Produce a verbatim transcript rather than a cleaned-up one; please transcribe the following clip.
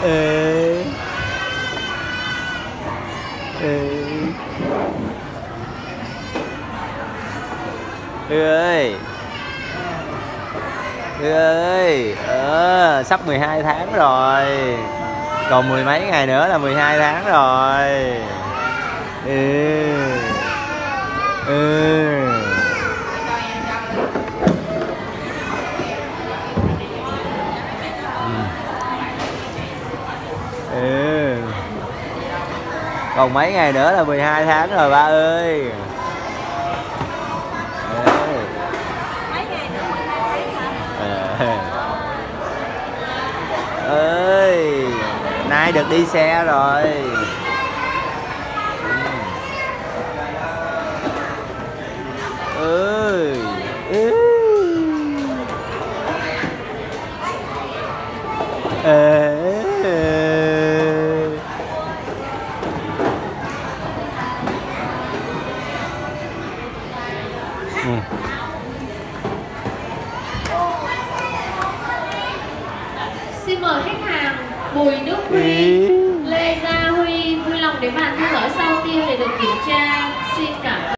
Ê. Ê. Thư ơi, Thư ơi, ờ, sắp mười hai tháng rồi, còn mười mấy ngày nữa là mười hai tháng rồi. Ừ. Ừ. Ừ. Còn mấy ngày nữa là mười hai tháng rồi ba ơi. Mấy ngày nữa mười hai tháng hả? Ơi, nay được đi xe rồi. Ơi. Ừ. Ê. Ừ. Xin mời khách hàng Bùi Đức Huy, Ý. Lê Gia Huy vui lòng đến bàn thu ở sau tiêm để được kiểm tra. Xin cảm